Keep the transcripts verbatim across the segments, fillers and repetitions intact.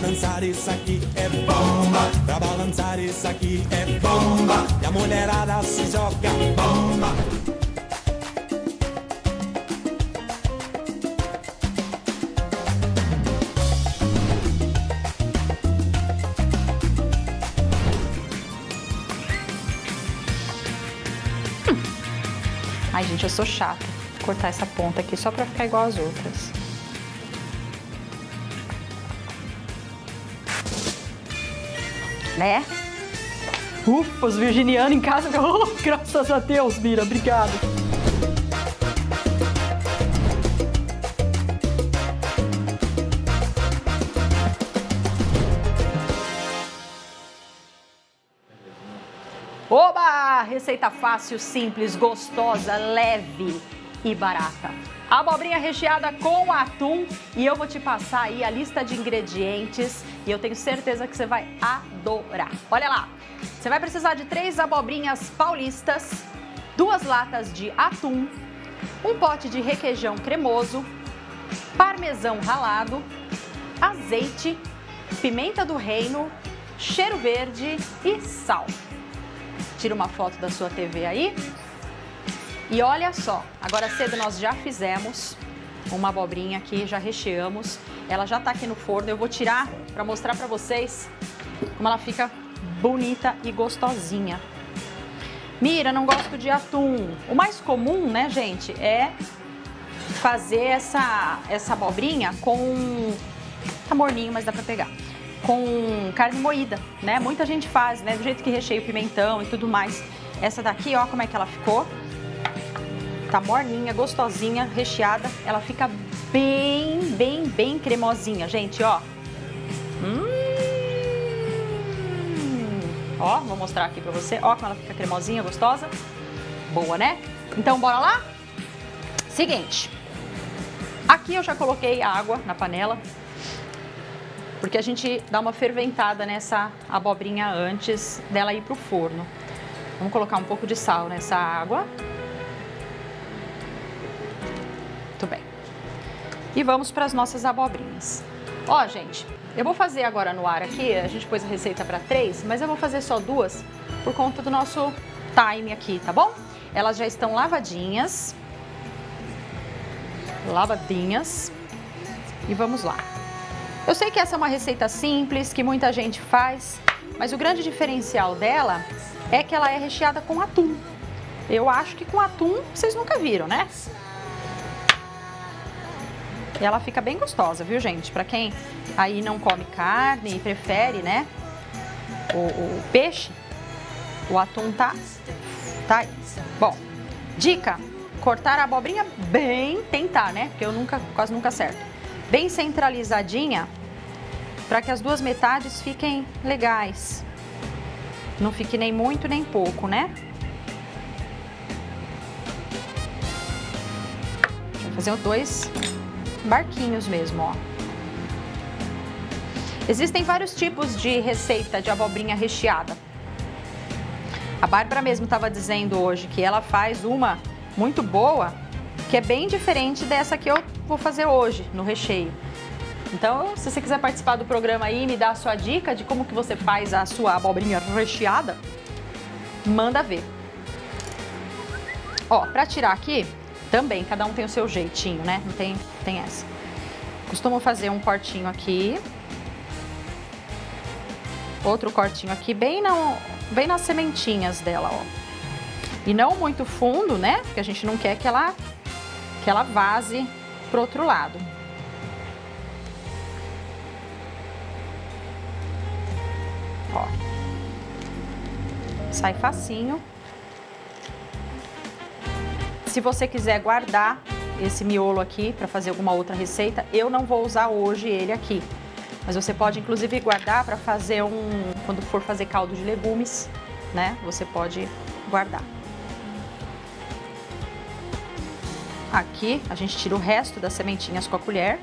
dançar isso aqui é bomba, pra balançar isso aqui é bomba, e a mulherada se joga bomba. Ai, gente, eu sou chata. Vou cortar essa ponta aqui só pra ficar igual às outras. Né? Ufa, os virginianos em casa. Oh, graças a Deus, Mira, obrigado. Oba! Receita fácil, simples, gostosa, leve e barata. Abobrinha recheada com atum, e eu vou te passar aí a lista de ingredientes e eu tenho certeza que você vai adorar. Olha lá, você vai precisar de três abobrinhas paulistas, duas latas de atum, um pote de requeijão cremoso, parmesão ralado, azeite, pimenta do reino, cheiro verde e sal. Tira uma foto da sua T V aí. E olha só, agora cedo nós já fizemos uma abobrinha aqui, já recheamos. Ela já tá aqui no forno, eu vou tirar para mostrar para vocês como ela fica bonita e gostosinha. Mira, não gosto de atum. O mais comum, né, gente, é fazer essa, essa abobrinha com... Tá morninho, mas dá pra pegar. Com carne moída, né? Muita gente faz, né? Do jeito que recheia o pimentão e tudo mais. Essa daqui, ó, como é que ela ficou. Tá morninha, gostosinha, recheada. Ela fica bem, bem, bem cremosinha, gente, ó. Hum. Ó, vou mostrar aqui pra você. Ó como ela fica cremosinha, gostosa. Boa, né? Então, bora lá? Seguinte. Aqui eu já coloquei água na panela, porque a gente dá uma ferventada nessa abobrinha antes dela ir pro forno. Vamos colocar um pouco de sal nessa água. Muito bem. E vamos para as nossas abobrinhas. Ó, gente, eu vou fazer agora no ar aqui, a gente pôs a receita para três, mas eu vou fazer só duas por conta do nosso time aqui, tá bom? Elas já estão lavadinhas. Lavadinhas. E vamos lá. Eu sei que essa é uma receita simples, que muita gente faz, mas o grande diferencial dela é que ela é recheada com atum. Eu acho que com atum vocês nunca viram, né? E ela fica bem gostosa, viu, gente? Pra quem aí não come carne e prefere, né, o, o peixe, o atum tá, tá aí. Bom, dica, cortar a abobrinha bem, tentar, né? Porque eu nunca, quase nunca acerto. Bem centralizadinha, para que as duas metades fiquem legais. Não fique nem muito nem pouco, né? Vou fazer dois barquinhos mesmo, ó. Existem vários tipos de receita de abobrinha recheada. A Bárbara mesmo estava dizendo hoje que ela faz uma muito boa, que é bem diferente dessa que eu vou fazer hoje no recheio. Então, se você quiser participar do programa aí e me dar a sua dica de como que você faz a sua abobrinha recheada, manda ver. Ó, pra tirar aqui, também, cada um tem o seu jeitinho, né? Não tem, tem essa. Costumo fazer um cortinho aqui. Outro cortinho aqui, bem, não, bem nas sementinhas dela, ó. E não muito fundo, né? Porque a gente não quer que ela, que ela vaze pro outro lado. Ó. Sai facinho. Se você quiser guardar esse miolo aqui para fazer alguma outra receita, eu não vou usar hoje ele aqui. Mas você pode inclusive guardar para fazer um... Quando for fazer caldo de legumes, né? Você pode guardar. Aqui a gente tira o resto das sementinhas com a colher.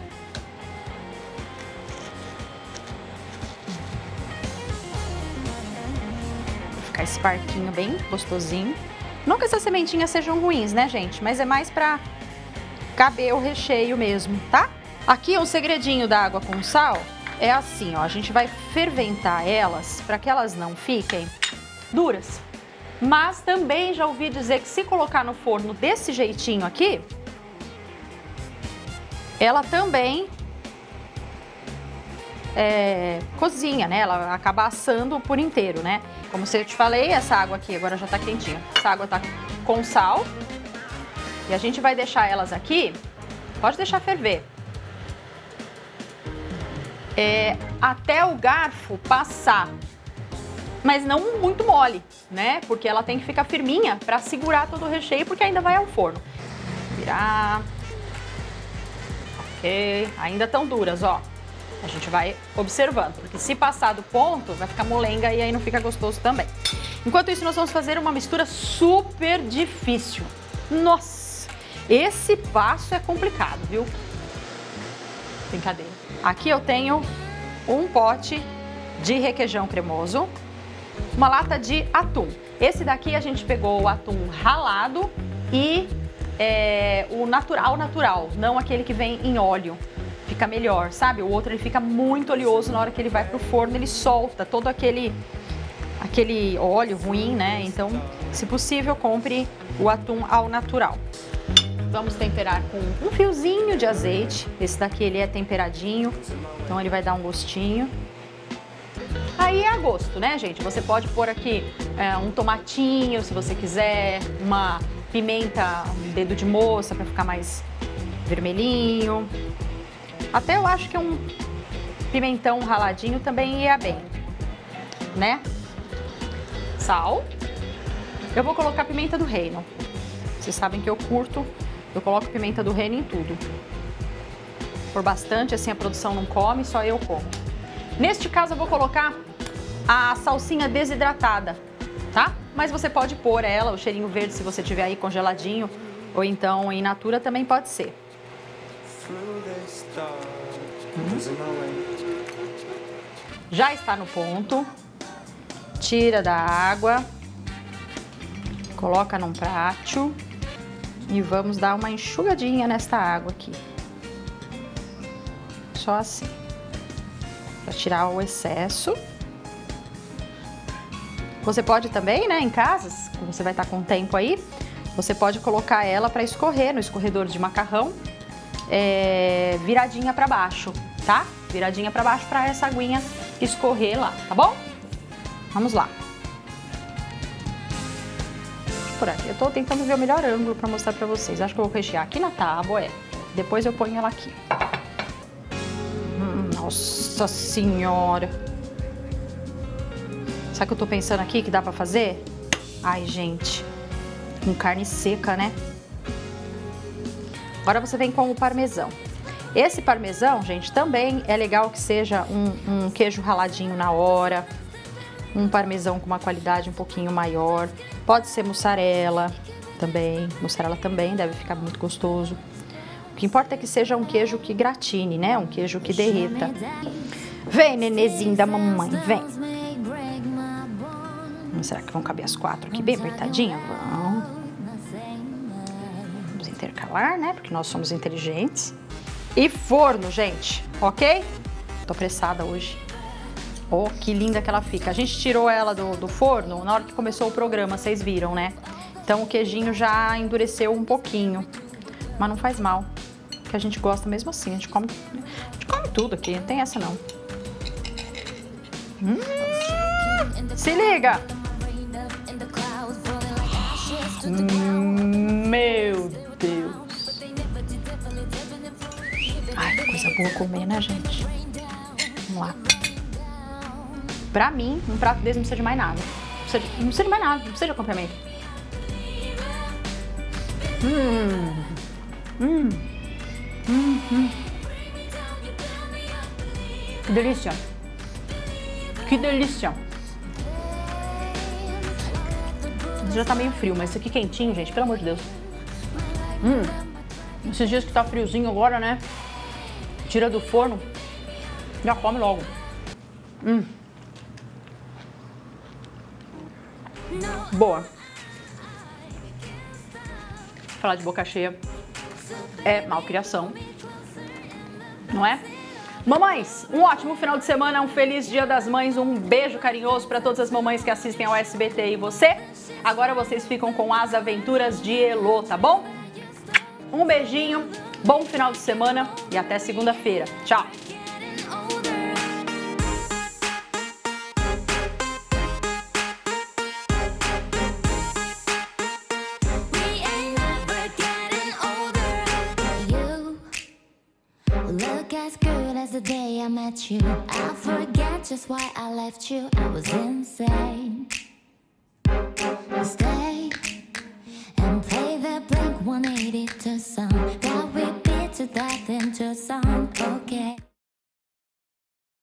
Vai ficar esse parquinho bem gostosinho. Não que essas sementinhas sejam ruins, né, gente? Mas é mais pra caber o recheio mesmo, tá? Aqui um segredinho da água com sal é assim, ó, a gente vai ferventar elas para que elas não fiquem duras. Mas também já ouvi dizer que se colocar no forno desse jeitinho aqui, ela também é, cozinha, né? Ela acaba assando por inteiro, né? Como eu te falei, essa água aqui agora já tá quentinha. Essa água tá com sal. E a gente vai deixar elas aqui, pode deixar ferver. É, até o garfo passar, mas não muito mole, né? Porque ela tem que ficar firminha para segurar todo o recheio, porque ainda vai ao forno. Virar. Ok, ainda tão duras, ó. A gente vai observando, porque se passar do ponto, vai ficar molenga e aí não fica gostoso também. Enquanto isso, nós vamos fazer uma mistura super difícil. Nossa, esse passo é complicado, viu? Brincadeira. Aqui eu tenho um pote de requeijão cremoso, uma lata de atum. Esse daqui a gente pegou o atum ralado e é, o natural natural, não aquele que vem em óleo. Fica melhor, sabe? O outro ele fica muito oleoso, na hora que ele vai pro forno ele solta todo aquele, aquele óleo ruim, né? Então, se possível, compre o atum ao natural. Vamos temperar com um fiozinho de azeite. Esse daqui ele é temperadinho, então ele vai dar um gostinho. Aí é a gosto, né, gente? Você pode pôr aqui é, um tomatinho, se você quiser, uma pimenta, um dedo de moça para ficar mais vermelhinho. Até eu acho que um pimentão raladinho também ia bem, né? Sal. Eu vou colocar pimenta do reino. Vocês sabem que eu curto, eu coloco pimenta do reino em tudo. Por bastante, assim a produção não come, só eu como. Neste caso eu vou colocar a salsinha desidratada, tá? Mas você pode pôr ela, o cheirinho verde, se você tiver aí congeladinho, ou então in natura também pode ser. Hum. Já está no ponto. Tira da água, coloca num prato e vamos dar uma enxugadinha nesta água aqui. Só assim, para tirar o excesso. Você pode também, né, em casa, como você vai estar com tempo aí, você pode colocar ela para escorrer no escorredor de macarrão, é, viradinha para baixo, tá? Viradinha para baixo para essa aguinha escorrer lá, tá bom? Vamos lá. Por aqui, eu tô tentando ver o melhor ângulo para mostrar para vocês. Acho que eu vou rechear aqui na tábua, é. Depois eu ponho ela aqui. Hum, nossa senhora! Sabe o que eu tô pensando aqui que dá pra fazer? Ai, gente, com carne seca, né? Agora você vem com o parmesão. Esse parmesão, gente, também é legal que seja um, um queijo raladinho na hora, um parmesão com uma qualidade um pouquinho maior. Pode ser mussarela também, mussarela também deve ficar muito gostoso. O que importa é que seja um queijo que gratine, né? Um queijo que derreta. Vem, nenezinho da mamãe, vem. Será que vão caber as quatro aqui bem apertadinha? Vão. Vamos intercalar, né? Porque nós somos inteligentes. E forno, gente, ok? Tô apressada hoje. Oh, que linda que ela fica. A gente tirou ela do, do forno na hora que começou o programa, vocês viram, né? Então o queijinho já endureceu um pouquinho. Mas não faz mal, que a gente gosta mesmo assim. A gente come, a gente come tudo aqui, não tem essa não. Hum, se liga! Hum, meu Deus! Ai, que coisa boa comer, né, gente? Vamos lá. Pra mim, um prato desse não precisa de mais nada. Não precisa de, não precisa de mais nada, não precisa de acompanhamento. Hum, hum, hum, hum. Que delícia! Que delícia! Já tá meio frio, mas isso aqui quentinho, gente, pelo amor de Deus. Hum, esses dias que tá friozinho agora, né? Tira do forno, já come logo. Hum. Boa. Falar de boca cheia é malcriação, não é? Mamães, um ótimo final de semana, um feliz Dia das Mães, um beijo carinhoso para todas as mamães que assistem ao S B T e você. Agora vocês ficam com As Aventuras de Elô, tá bom? Um beijinho, bom final de semana e até segunda-feira. Tchau! Look as good as the day I met you. I forget just why I left you. I was insane. Stay and play the Blink one eighty-two song that we beat to death into song.